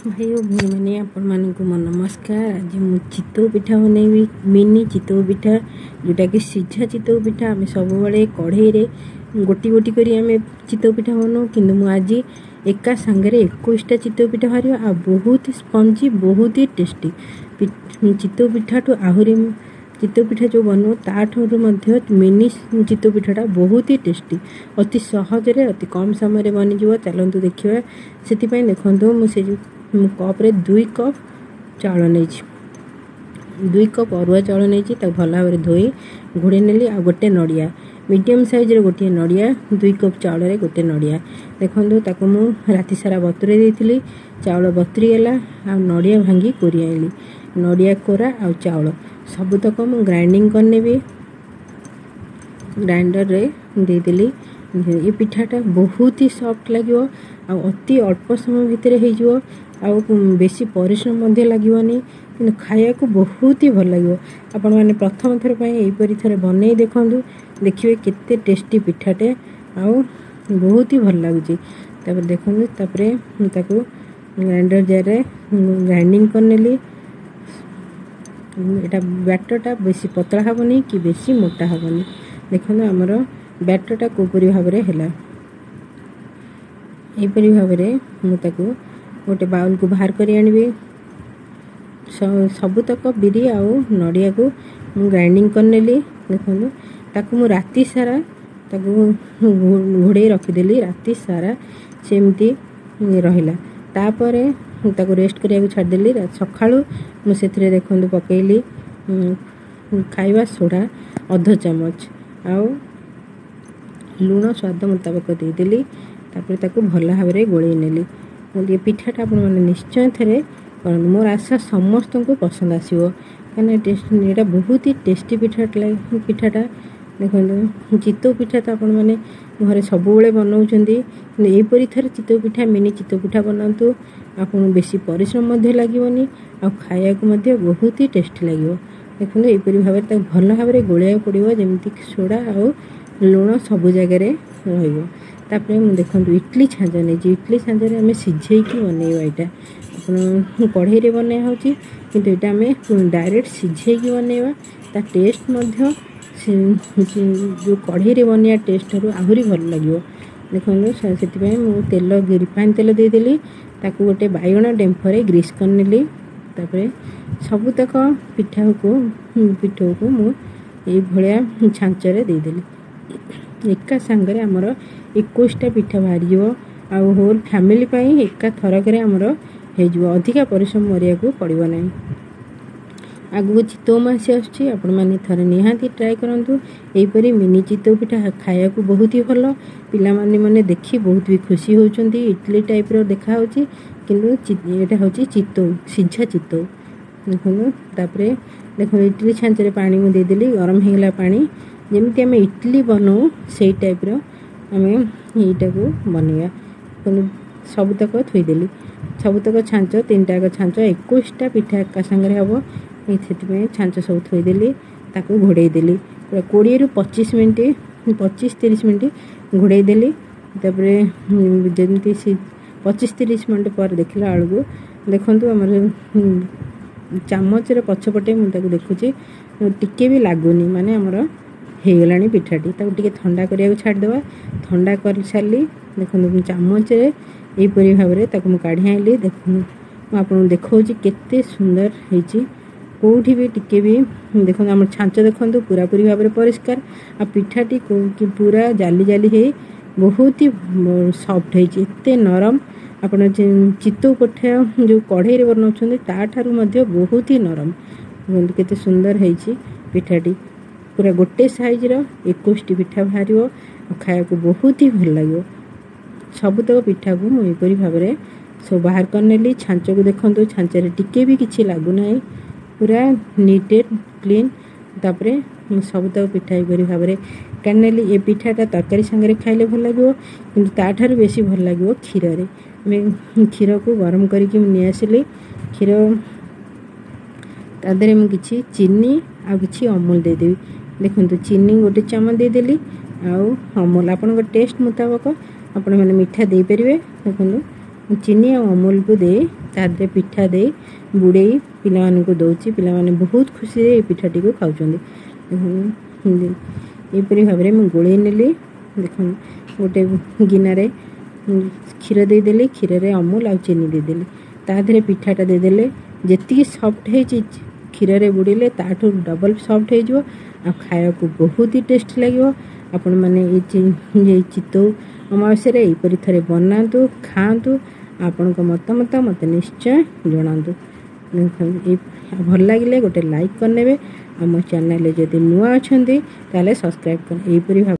भाई और भाई मैंने आपण मानक मो नमस्कार। आज मु चितौ पिठा बनैबी, मिनी चितौ पिठा जोटा कि सीझा चितौ पिठा। आम सब बड़े कढ़ई रे गोटी गोटी करी आम चितौ पिठा बनाऊ, किंतु मु आज एका सांगरे 21टा चितौ पिठा बाहर आ बहुत स्पंजी, बहुत ही टेस्टी। चितौ पिठा ठू आहुरी चितौ पिठा जो बनू ताठू मध्य मिनी चितौ पिठाटा बहुत ही टेस्टी, अति सहज रे अति कम समय बनी जीव। चलतु देखिए से देखो मुझे कप रे 2 कप चाउल नहीं, 2 कप अरुआ चाउल नहीं, भल भाव धोई घोड़े नेली। आ गोटे नड़िया मीडियम साइज रे गोटे नड़िया, 2 कप चाउल रे गोटे नड़िया देखो ताको मु राति सारा बतुरे देइथिली। चाउल बतुरी गला आ नड़िया भांगी कोरी आइली। नड़िया कोरा आ चाउल सबुतक मु ग्राइंडिंग करनेबी, ग्राइंडर रे दे देली। ये पिठाटा बहुत ही सॉफ्ट लगिवो आ अति अल्प समय भितर हो जिवो आ बेसी परिश्रम मध्य लागिवनी, किंतु खाया को बहुत ही भल लगिवो। आपण माने प्रथम थर पई एपरि थर बनै देखंतु, देखिबे केते टेस्टी पिठाटे आ बहुत ही भल लागुची। तापर देखंतु तापरे ताको ग्राइंडर जार रे ग्राइंडिंग करनेली। एटा बैटरटा बेसी पतला हबनी कि बेसी मोटा हबनी। देखंतु हमर बैटरटा कोपरी भाबरे हैला। एपरि भाबरे मु ताको गोटे बाउल को बाहर करी आनिबे। सबुतक बिरी आ नड़िया को ग्राइंडिंग करनेली। देखंतु ताको मु राति सारा ताको घोड़े रखिदेली, राति सारा सेमती रहिला। तापरे ताको रेस्ट करिया छाड़देली। सखाळु मु सेथिरे देखंतु पकेइली खाइबा सोडा आधा चामच आ लूण स्वाद मुताबिक देदेली। तापर ताको भल भाव गोले नेली। ये पिठाटा आपण माने निश्चय थरे करन, मोर आशा समस्त को पसंद आसीबो, कने टेस्ट एटा बहुत ही टेस्टी पिठाटा। देखो चितौ पिठा तो आपण माने घरे सब बेले बनाउछंदी, एपरि थरे चितौ पिठा मिनी चितौ पिठा बनातु। आपण बेसी परिश्रम मध्य लागिवनी आ खाया को मध्य बहुत ही टेस्टी लागिवो। देखो एपरि भाव ता भल भाव गोलिया पड़िवो, जेमति सोडा आ लूण सब जगह रे रहइबो। तापरे मु देखंतु इडली छांच नै, इडली छांच रे हमें सिझेइकी बनैबा। एटा आपण कढ़ई रे बनै होची, किंतु एटा हमें डायरेक्ट सिझेइकी बनैबा। ता टेस्ट मध्य जो कढ़ई रे बनिया टेस्ट रो आहुरी भल लागिवो। देखंतु सेति पय मु तेल रिफाइन तेल दे देली। ताकू गोटे बाइगण डेम्फरे ग्रीस करनेली। तापरे सबुतक पिठा को मु ए भलिया छांच रे दे देली। एका सांगरे हमर 21टा पिठा बाहरी जीवो आ होल फैमिली पई एका थरक रे हमर हे जीवो। अधिका परिश्रम मरिया को पड़िबो नै। आगु चितौ मासी आछी, आपण माने थरे निहाती ट्राई करंतु। एपरि मिनी चितौ पिठा खाया को बहुत ही भलो। पिला माने देखि बहुत भी खुशी होचंती। इडली टाइप रो देखा होची, किंतु एटा होची चितौ, सीझा चितौ। देखो तापरे देखो इडली छांच रे पानी मु दे देली। गरम हेगला पानी, जेमति हमें इडली बनाऊ सेई टाइप रो हमें एटा को बनैया। सबुतक थोई देली। सबुतक छांच 3टा छांच 21टा पिठा एका संगे हबो, एथि छांच सब थोई देली। ताको घोड़े देली पूरा 20 रु 25 मिनिट, 25-30 मिनिट घोड़े देली। तापरे जेमति 25-30 मिनिट पर देखला आलगु देखंतु हमर चामच रे पछपटे मु ताको देखुची टिके भी लागुनी, माने हमर हेगलानी पिठाटी। ताको टिके ठंडा करिया छाड़ देबा। ठंडा कर साली देखंतु चामच रे एपरि भाव रे ताको मु काढी आइली। देखु मु आपन देखौची केते सुंदर हेची, कोठी भी टिके भी देखो हमर छांच देखंतु पूरा पूरी भाव रे परिष्कार आ पिठाटी को पूरा जाली जाली हे बहुत ही सॉफ्ट हेची, एते नरम। आपण चितौ पिठा जो कढ़ई रे बनाउछंदी ता ठारू मध्य बहुत ही नरम। केते सुंदर हेची पिठाटी। पूरा गोटे साइज रो 21टी पिठा बाहरियो, खाया को बहुत ही भल लागियो। सबुतक पिठा को मु एपरि भाव रे सब बाहर करनेली। छांच को देखंतु छांच रे टिके भी किछि लागु नै, पूरा नीट एंड क्लीन। तापरे सबुतक पिठा एपरि भाव रे करनेली। ए पिठाटा तरकारी संगे खाइले भल लागियो, किंतु ता ठारू बेसी भल लागियो खीर रे। मैं खीर को गरम करके नि आसिली। खीर तादरे मु किछि चीनी आ किछि अमूल दे देबी। देखंतु चीनी गोटे चामच दे देली आ अमूल आपन टेस्ट मुताबिक आपण माने मीठा दे परिबे। देखंतु चीनी और अमूल को दे तादे पिठा दे बुड़े पिला मानकु दउची पिला माने बहुत खुशी रे पिठाटी को खाउचंदी एपरी भाबरे मैं गोळे नेली देखन गोटे गिनारे क्षीर दे देली क्षीर रे अमूल आ चीनी दे देली तादरे पिठाटा दे देले जेती सॉफ्ट है क्षीर रे बुड़ीले ताठू डबल सॉफ्ट है जो आ खाया को बहुत ही टेस्ट लागिवो आपण माने ये चितौ अमावस्या रे एपरी थरे बनातु खातु आपण को मत मते निश्चय जणातु भल लगे गोटे लाइक करने आ मो चैनल जदि नुआ अच्छा ताले सब्सक्राइब कर।